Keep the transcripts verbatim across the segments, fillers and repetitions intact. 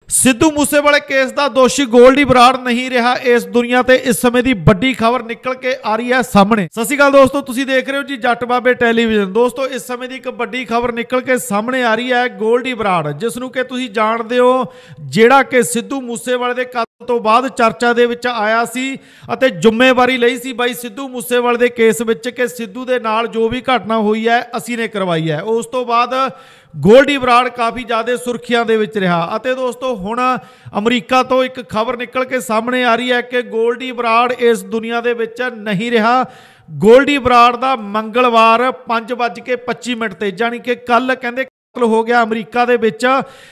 Sidhu मूसेवाले case का दोषी गोल्डी बराड़ नहीं रहा इस दुनिया ते इस समय की बड़ी खबर निकल के आ रही है सामने। सत श्री अकाल दोस्तों, तुसीं देख रहे हो जी जट बाबे टेलीविजन। दोस्तों इस समय की एक बड़ी खबर निकल के सामने आ रही है गोल्डी बराड़, जिसनों कि तुसीं जानते हो जिहड़ा कि सिद्धू मूसेवाले के कतल तो बाद चर्चा दे विच आया सी अते जिम्मेवारी लई सी बाई सिद्धू मूसेवाले के केस विच कि सिद्धू दे नाल जो भी घटना हुई है असीं ने करवाई है। उस तो बाद गोल्डी बराड़ काफ़ी ज़्यादा सुर्खियां दे विच रहा। अते दोस्तों हुण अमरीका तो एक खबर निकल के सामने आ रही है कि गोल्डी बराड़ इस दुनिया दे विच नहीं रहा। गोल्डी बराड़ दा मंगलवार पाँच बज के पच्ची मिनट ते यानी कि कल कहंदे हो गया। अमरीका दे विच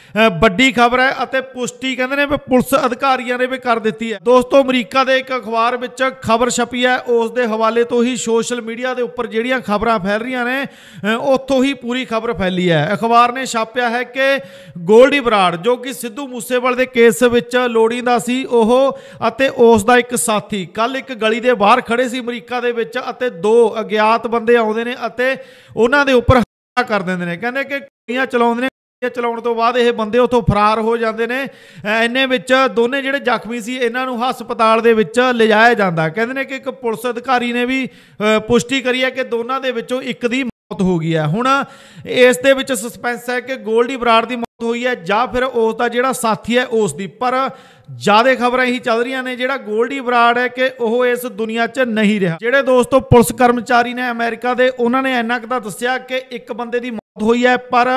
बड़ी खबर है अते पुष्टि कहंदे ने भी पुलिस अधिकारियों ने भी कर दी है। दोस्तों अमरीका दे एक अखबार विच खबर छपी है, उस दे हवाले तो ही सोशल मीडिया के उपर जिहड़ियां खबरां फैल रही ने उत्थों ही पूरी खबर फैली है। अखबार ने छापिया है कि गोल्डी बराड़ जो कि सिद्धू मूसेवाले के केस विच लोड़ींदा सी ओह अते उस दा एक साथी कल एक गली दे बाहर खड़े सी अमरीका दे विच अते दो अज्ञात बंदे आउंदे ने अते उन्हां दे उपर कर देंदे ने। कहंदे कि गोलियां चलाउंदे ने, चलाउण तो बाद ये बंदे उत्थों फरार हो जाते हैं। इन्ने विच दोने जिहड़े जख्मी सी इन्हां नूं हस्पताल दे विच लिजाया जांदा। कहंदे ने कि एक पुलिस अधिकारी ने भी पुष्टि करी है कि दोनों दे विचों एक दी मौत हो गई है। हुण इस दे विच सस्पेंस है कि गोल्डी बराड़ की मौत हुई है जां फिर उसका जिहड़ा साथी है उस दी, पर ज़्यादा खबर ही चल रही ने जिहड़ा गोल्डी बराड़ है कि वह इस दुनिया च नहीं रहा। जिहड़े दोस्तों पुलिस कर्मचारी ने अमेरिका के उन्होंने इन्ना क दस्सिया कि एक बंदे की मौत हुई है, पर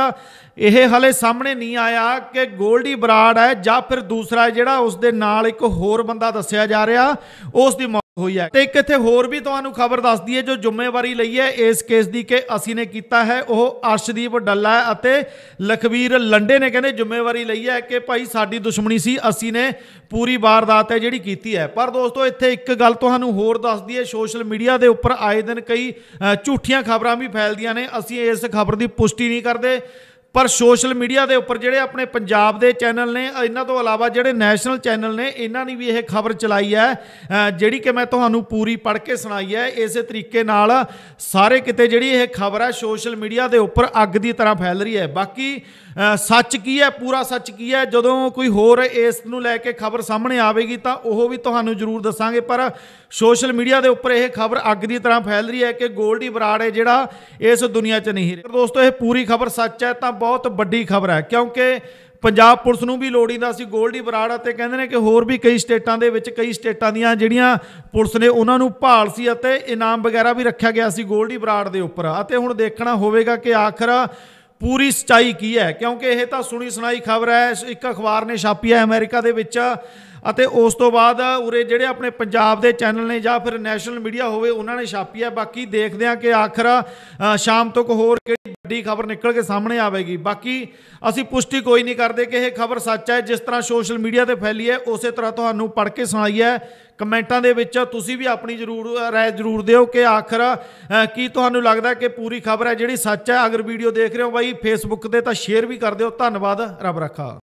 यह हले सामने नहीं आया कि गोल्डी बराड़ है जां फिर दूसरा जिहड़ा उसदे नाल एक होर बंदा दस्सिया जा रहा उसकी मौत हुई है। ते एक इत्थे होर भी तुहानूं खबर दस दी है जो जिम्मेवारी लई है इस केस की कि असी ने कीता है वह अर्शदीप डल्ला है अते लखवीर लंडे ने कहने जिम्मेवारी लई है कि भाई साडी दुश्मनी सी, असी ने पूरी वारदात है जिहड़ी कीती है। पर दोस्तों इत्थे एक गल तुहानूं होर दस दी है, सोशल मीडिया के उपर आए दिन कई झूठियां खबरां भी फैलदियां ने। असी इस खबर की पुष्टि नहीं करते, पर सोशल मीडिया के उपर जिहड़े अपने पंजाब के चैनल ने इन्हां तो अलावा जिहड़े नैशनल चैनल ने इन्हां ने भी यह खबर चलाई है जिहड़ी कि मैं तुहानूं पूरी पढ़ के सुनाई है। इस तरीके नाल सारे किते जिहड़ी यह खबर है सोशल मीडिया के उपर अग की तरह फैल रही है। बाकी सच की है, पूरा सच की है, जदों कोई होर इस नूं लैके खबर सामने आवेगी तो वह भी तुहानूं जरूर दसांगे। पर सोशल मीडिया के उपर यह खबर अग की तरह फैल रही है कि गोल्डी बराड़ है जिहड़ा इस दुनिया च नहीं रहा। दोस्तों यह पूरी खबर सच है तो बहुत बड़ी खबर है, क्योंकि पंजाब पुलिस नूं भी लोड़ींदा सी गोल्डी बराड़ अते कहंदे ने कि होर भी कई स्टेटां दे विच कई स्टेटां दीयां जिहड़ियां पुलिस ने उन्हां नूं भाल सी अते इनाम वगैरह भी रखा गया सी गोल्डी बराड़ दे उपर। अते हुण देखना होवेगा कि आखिर पूरी सच्चाई की है, क्योंकि यह तो सुनी सुनाई खबर है। एक अखबार ने छापी है अमेरिका दे विच अते उस तो बाद उरे जिहड़े अपने पंजाब के चैनल ने या फिर नैशनल मीडिया होवे उन्होंने छापी है। बाकी देखते हैं कि आखिर शाम तक होर किहड़ी बड़ी खबर निकल के सामने आएगी। बाकी असी पुष्टि कोई नहीं करते कि यह खबर सच है, जिस तरह सोशल मीडिया पर फैली है उस तरह तुहानूं पढ़ के सुनाई है। कमेंटां दे विच तुसीं भी अपनी जरूर राय जरूर दिओ कि आखिर की तुहानूं लगदा कि पूरी खबर है जिहड़ी सच है। अगर वीडियो देख रहे हो भाई फेसबुक ते तां शेयर भी कर दिओ। धन्नवाद, रब रखा।